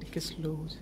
ଟିକେ ସ୍ଲୋ ହେଉଛି।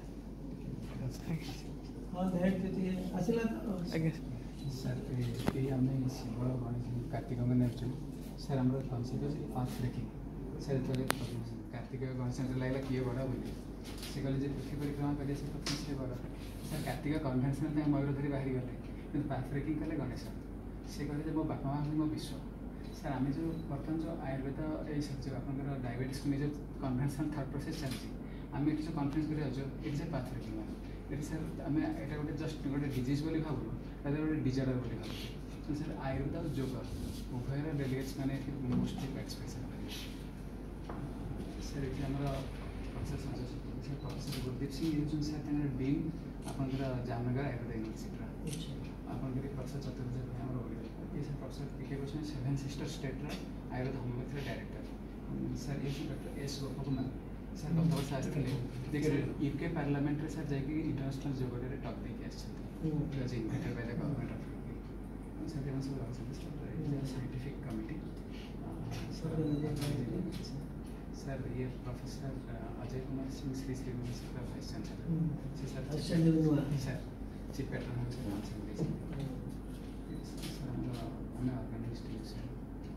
ହଁ ଟିକେ ଆସିଲା ତ ଆଜ୍ଞା ସାର୍ ଏଇ ଆମେ ଶିବ ଗଣେଶ କାର୍ତ୍ତିକଙ୍କ ନେଉଛୁ ସାର୍ ଆମର କନସେପ୍ଟ ଅଛି ପାଥ୍ ବ୍ରେକିଂ। ସାର୍ ଯେତେବେଳେ କାର୍ତ୍ତିକ ଗଣେଶ ଲାଗିଲା କିଏ ବଡ଼ ବୋଲି ସେ କହିଲେ ଯେ ପୃଥ୍ୱୀ ପରିକ୍ରମା କରିବେ ସେ ପ୍ରଥମେ ସେ ବଡ଼। ସାର୍ କାର୍ତ୍ତିକ କନଭେନ୍ସନାଲ୍ ତାଙ୍କ ମୟୂର ଧରି ବାହାରିଗଲେ କିନ୍ତୁ ପାଥ୍ ବ୍ରେକିଂ କଲେ ଗଣେଶ। ସେ କହିଲେ ଯେ ମୋ ବାପା ମା ମୋ ବିଶ୍ୱ। ସାର୍ ଆମେ ଯେଉଁ ବର୍ତ୍ତମାନ ଯେଉଁ ଆୟୁର୍ବେଦ ଏଇ ଯେଉଁ ଆପଣଙ୍କର ଡାଇବେଟିସ୍କୁ ନେଇ ଯେଉଁ କନଭେନ୍ସନାଲ୍ ଥଟ୍ ପ୍ରୋସେସ୍ ଚାଲିଛି ଆମେ ଏଠି ଯେଉଁ କନଫରେନ୍ସ କରି ଯାଉଛୁ ଏଠି ସେ ପାଥ୍ ବ୍ରେକିଂ ଏଠି ସାର୍ ଆମେ ଏଇଟା ଗୋଟେ ଜଷ୍ଟ ଗୋଟେ ଡିଜିଜ୍ ବୋଲି ଭାବୁନୁ ତାହେଲେ ଗୋଟେ ଡିଜର୍ଡର ବୋଲି ଭାବୁଛୁ। ତ ସାର୍ ଆୟୁର୍ବେଦ ଆଉ ଯୋଗ ଉଭୟର ଡେଲିଗେଟ୍ସ ମାନେ ଏଠି ମୋଷ୍ଟଲି ପାର୍ଟିସିପେସନ୍ କରିବେ। ସାର୍ ଏଠି ଆମର ପ୍ରଫେସର ସଞ୍ଜୟ ସତପଥୀ ପ୍ରଫେସର ଗୁରୁଦୀପ ସିଂ ହେଉଛନ୍ତି ସାର୍ ତାଙ୍କର ଡିନ୍ ଆପଣଙ୍କର ଜାମନଗର ଆୟୁର୍ବେଦ ୟୁନିଭର୍ସିଟିର। ଆପଣଙ୍କର ପ୍ରଫେସର ଚତୁର୍ଭୁଜ ଭାଇ ଆମର ଓଡ଼ିଆ ଇଏ ସାର୍ ପ୍ରଫେସର ପିକେ କରୁଛନ୍ତି 7 ସିଷ୍ଟର ଷ୍ଟେଟ୍ର ଆୟୁର୍ବେଦ ହୋମିଓପାଥିର ଡାଇରେକ୍ଟର। ସାର୍ ଏ ଡକ୍ଟର ଏସ୍ ଗୋପକୁମାର ସାର୍ ଗତ ବର୍ଷ ଆସିଥିଲେ ଦେଖିଲେ ୟୁକେ ପାର୍ଲାମେଣ୍ଟରେ ସାର୍ ଯାଇକି ଇଣ୍ଟରନ୍ୟାସନାଲ୍ ଯୋଗ ଡେରେ ଟକ୍ ଦେଇକି ଆସିଛନ୍ତି। Invited by the government of UK. Sir ଏମାନେ ସବୁ ରହୁଛନ୍ତି ସାଇଣ୍ଟିଫିକ୍ କମିଟି। ସାର୍ ଇଏ ପ୍ରଫେସର ଅଜୟ କୁମାର ସିଂ ଶ୍ରୀ ଶ୍ରୀ ୟୁନିଭର୍ସିଟିର ଭାଇସ୍ ଚାନ୍ସେଲର। ସେ ସାର୍ ସାର୍ ଚିଫ୍ ପ୍ୟାଟର୍ନ ହେଉଛି ସାର୍ ଆମର ଆମେ ଅର୍ଗାନାଇଜ୍ ସାର୍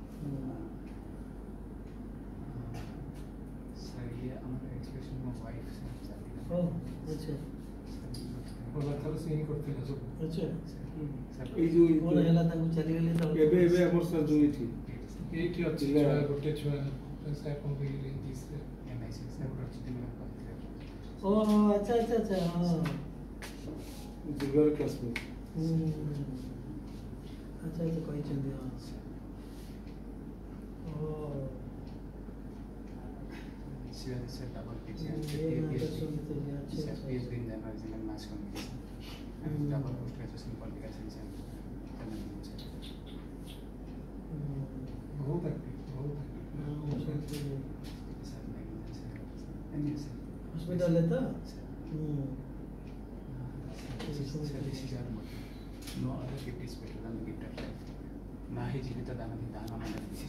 ସାର୍ ଇଏ ଆମର ଏକ୍ସପ୍ରେସନ୍ ମୋ ୱାଇଫ୍ ସାର୍ ଏଇ ଯୋଉ କଣ ହେଲା ତାଙ୍କୁ ଚାଲିଗଲେ ଏବେ ଆମର ସାର୍ ଯୋଉ ଏଇଠି ଅଛି ଗୋଟେ ଛୁଆ ସାର୍ କଣ କହିଲେ ଏମ୍ଆଇସି ସାର୍ ପ୍ରଚିତି ମ୍ୟାମ୍ କହିଥିଲେ। ଓହୋ ଆଚ୍ଛା ଆଚ୍ଛା ଆଚ୍ଛା ହଁ ଜିଗର କ୍ଲାସମେଟ୍ ଆଚ୍ଛା ଆଚ୍ଛା କହିଛନ୍ତି ହଁ ଓ Sir, double PhD in journalism and mass communication, and double post graduation in political science and बहुत एक्टिव हॉस्पिटल है तो no other gift is better than the gift of life. ना ही जीवित दान दान